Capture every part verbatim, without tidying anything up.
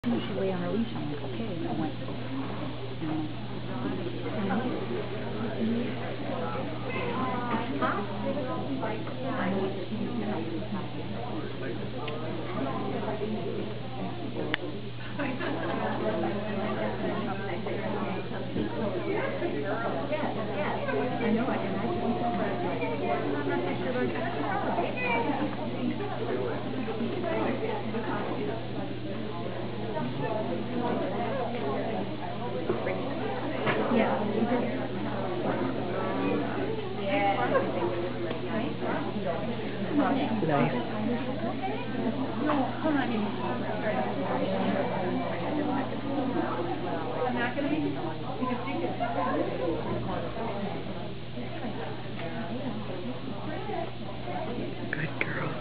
She should lay on her leash. I'm like, okay. And I went, um, I know, I can yeah. Nice. No, hold on. I'm not going to make it. Good girl.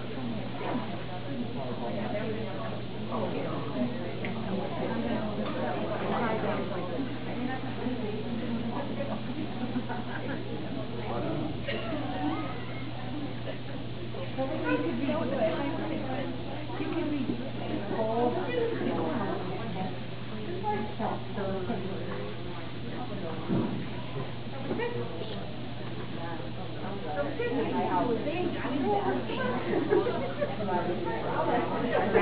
I was saying, I was